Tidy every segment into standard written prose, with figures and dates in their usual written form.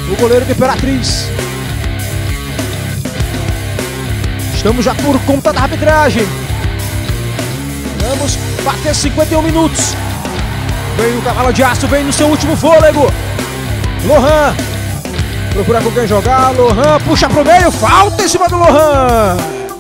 o goleiro do Imperatriz. Estamos já por conta da arbitragem. Vamos bater 51 minutos. Vem o cavalo de aço, vem no seu último fôlego. Lohan procura com quem jogar. Lohan puxa pro meio, falta em cima do Lohan.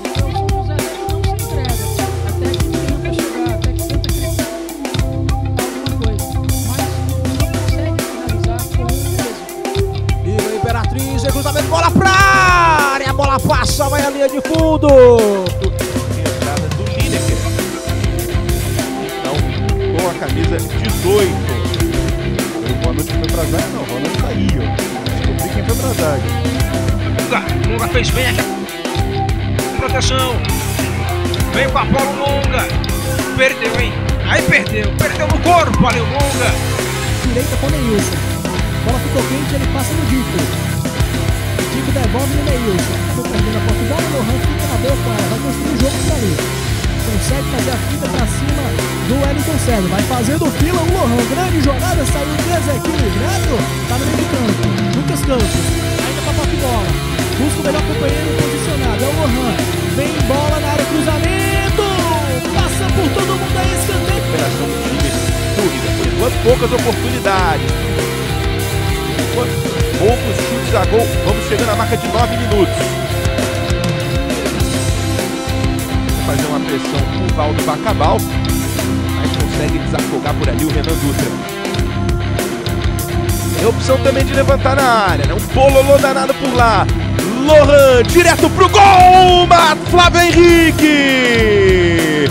E o Imperatriz, cruzamento, bola pra área. A bola passa, vai à linha de fundo. Entrada do Lineker. Então, com a camisa 18. O Ronald foi pra zaga, não, o Ronald tá aí, ó. Descobri quem foi pra zaga. Lunga fez bem aqui. Proteção. Vem com a bola Lunga. Perdeu, hein? Aí perdeu no corpo ali o Lunga. Direita com o Neilson. Bola pro Tocante, ele passa no Dico. Dico devolve no Neilson. Acabou perdendo a posse. Bola no Lohan, fica na boa com ela. Vai construir o jogo por ali. Consegue fazer a fita pra cima do Wellington César. Vai fazendo fila o Lohan. Grande jogada, saiu desequilibrado. Tá no meio do campo. Lucas Campos. Ainda pra toque bola. Busca o melhor companheiro posicionado. É o Lohan. Vem bola na área, cruzamento. Passa por todo mundo aí, escanteio. Operação do time, dúvida. Por enquanto, poucas oportunidades. Por enquanto, poucos chutes a gol. Vamos chegando à marca de 9 minutos. Fazer uma pressão com o Valdo Bacabal, mas consegue desafogar por ali o Renan Dutra. Tem opção também de levantar na área, né? Um bololô danado por lá. Lohan, direto pro gol! Flávio Henrique!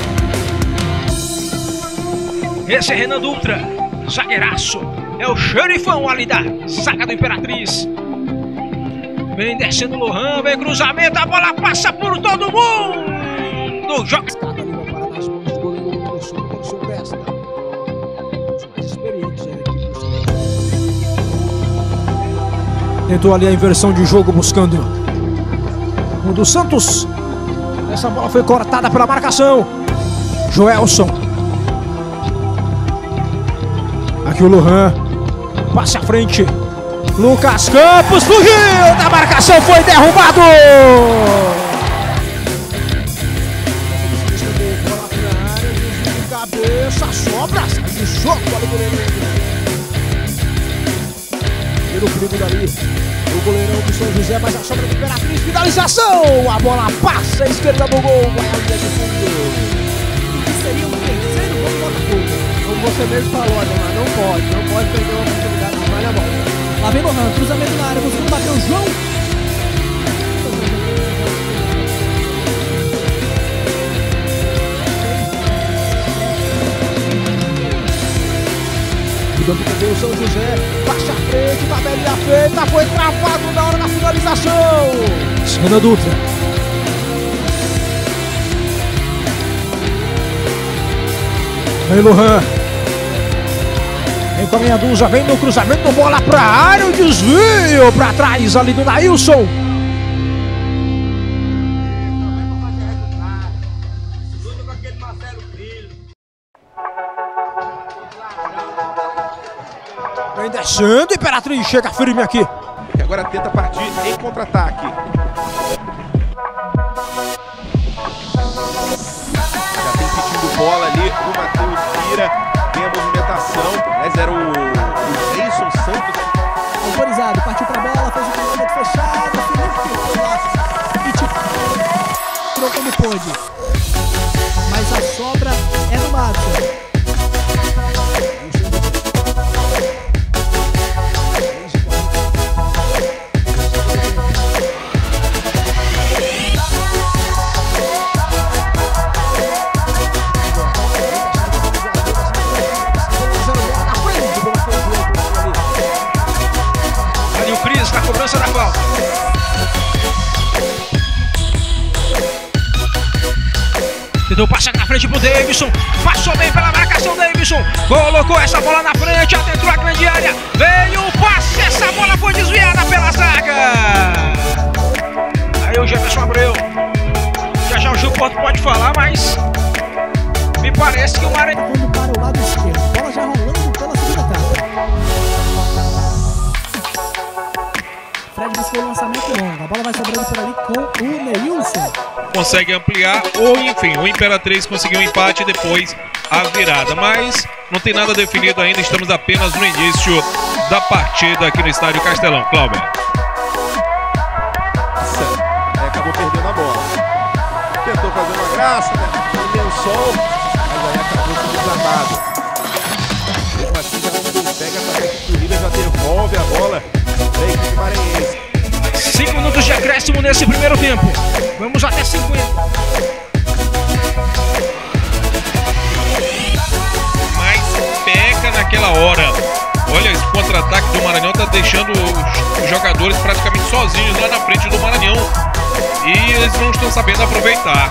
Esse é Renan Dutra, zagueiraço. É o xerifão ali da zaga do Imperatriz. Vem descendo o Lohan, vem cruzamento, a bola passa por todo mundo! Joga. Escada ali, vai parar nas mãos do goleiro do Nelson Presta. Os mais experientes aí da equipe. Tentou ali a inversão de jogo buscando o do Santos. Essa bola foi cortada pela marcação. Joelson. Aqui o Lohan. Passe à frente. Lucas Campos fugiu da marcação, foi derrubado. Cabeça, sobra, sai de jogo, olha o goleirão. Tira o perigo dali, o goleirão do São José, mas a sobra do Imperatriz, finalização, a bola passa à esquerda do gol, vai à linha de fundo. Isso seria o terceiro gol do Botafogo. Como você mesmo falou, Ademar, não pode perder uma oportunidade de malha a bola. Lá vem Lohan, cruzamento na área, buscando bater o João. O São José, baixa a frente, tabelinha feita, foi travado na hora da finalização. Renan Dutra. Vem Lohan. Vem com a meia dúzia, vem no cruzamento, bola pra área, o desvio pra trás ali do Nailson. Vem descendo, Imperatriz chega firme aqui. E agora tenta partir em contra-ataque. Já vem pedindo bola ali, o Matheus Vira. Vem a movimentação, mas era o Jason Santos. Autorizado, partiu pra bola, fez o cruzamento fechado. Felipe foi lá e tirou como pôde. Mas a sobra é do Madison. Na cobrança da falta. Tentou passar na frente pro Davidson. Passou bem pela marcação, Davidson. Colocou essa bola na frente, adentrou a grande área. Veio o passe, essa bola foi desviada pela zaga. Aí o Jefferson Abreu. Já o Gil Porto pode falar, mas me parece que o Maranhão. Quando para o lado esquerdo, bola já rolando pela segunda etapa. Fred buscou o lançamento longo. A bola vai sobrando por ali com o Neilson. Consegue ampliar ou, enfim, o Imperatriz conseguiu um empate e depois a virada. Mas não tem nada definido ainda, estamos apenas no início da partida aqui no Estádio Castelão. Cláudio. Acabou perdendo a bola. Tentou fazer uma graça, né? Lençol, mas aí acabou sendo desarmado. Mesmo assim, já pega essa equipe do líder, já devolve a bola para a equipe maranhense. 5 minutos de acréscimo nesse primeiro tempo. Vamos até 50. Mas peca naquela hora. Olha, esse contra-ataque do Maranhão tá deixando os jogadores praticamente sozinhos lá na frente do Maranhão. E eles não estão sabendo aproveitar.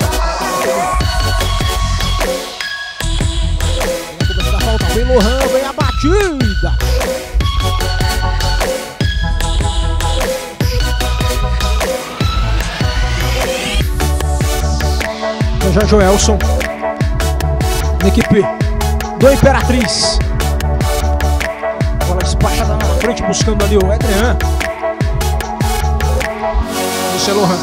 Vem Lohan, vem a batida. Já Joelson na equipe do Imperatriz. Bola despachada na frente, buscando ali o Adrian. Esse é Lohan.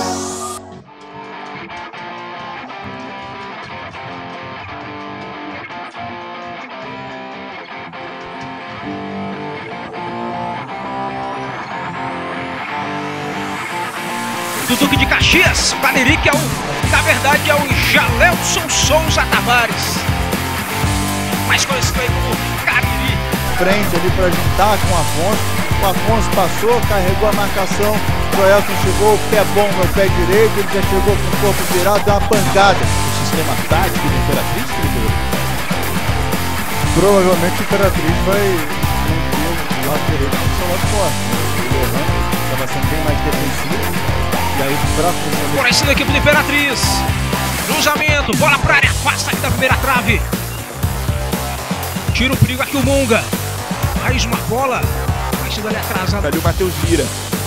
Do Duque de Caxias, Valeri, que é na verdade é o Jalelson Souza Tavares, mais conhecido aí como Cariri. Frente ali para juntar com o Afonso. O Afonso passou, carregou a marcação. O Joelson chegou, pé bom no pé direito, ele já chegou com o corpo virado, deu uma pancada. O sistema tático do Imperatriz, Felipe? Provavelmente o Imperatriz vai manter o lado direito com o seu lado forte. O Lohan estava sendo bem mais defensivo. E aí, por esse da equipe do Imperatriz. Cruzamento, bola pra área, afasta aqui da primeira trave. Tira o perigo aqui o Monga. Mais uma bola. Vai sendo ali atrasado. Ali o Matheus Vira.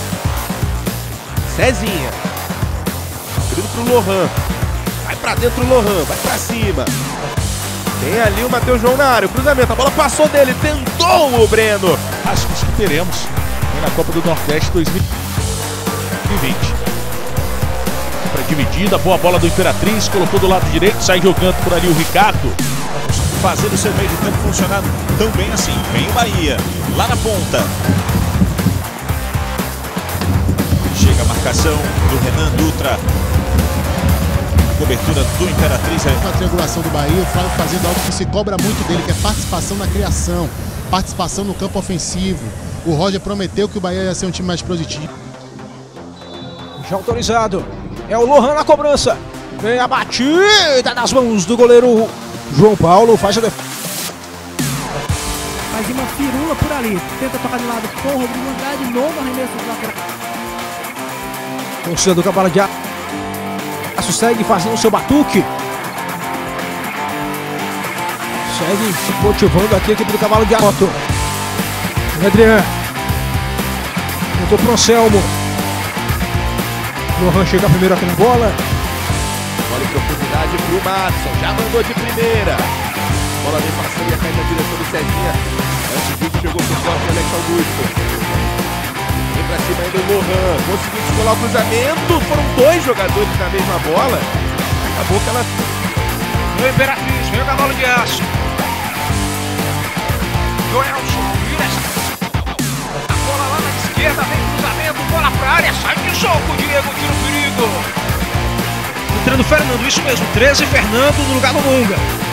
Cezinha. Abrindo pro Lohan. Vai pra dentro o Lohan, vai pra cima. Tem ali o Matheus João na área. O cruzamento, a bola passou dele. Tentou o Breno. Acho que isso que teremos na Copa do Nordeste 2020. Dividida, boa bola do Imperatriz, colocou do lado direito, sai jogando por ali o Ricardo, fazendo o seu meio de campo funcionar tão bem assim. Vem o Bahia, lá na ponta. Chega a marcação do Renan Dutra. Cobertura do Imperatriz. A triangulação do Bahia, o Flávio fazendo algo que se cobra muito dele, que é participação na criação, participação no campo ofensivo. O Roger prometeu que o Bahia ia ser um time mais positivo. Já autorizado. É o Lohan na cobrança. Vem a batida nas mãos do goleiro João Paulo. Faz a defesa. Faz uma firula por ali. Tenta tocar de lado com o Rodrigo Andrade. Novo arremesso do lateral. Torcida do Cavalo de Aço segue fazendo o seu batuque. Segue se motivando aqui a equipe do Cavalo de Aço. Adrian. Tentou pro Anselmo. Lohan chega primeiro aqui na bola. Bola em profundidade pro Madison. Já mandou de primeira. Bola vem passando e ia cair na direção do Cezinha. Antes disso chegou pro corte o Alex Augusto. Vem pra cima ainda o Lohan. Conseguiu descolar o cruzamento. Foram dois jogadores na mesma bola. Acabou que ela... Vem o Imperatriz, vem o Cavalo de Aço. Joelson, vira a bola lá na esquerda, vem cruzamento, bola pra área, sai de soco, Diego, tira o perigo. Entrando Fernando, isso mesmo, 13 Fernando no lugar do Monga.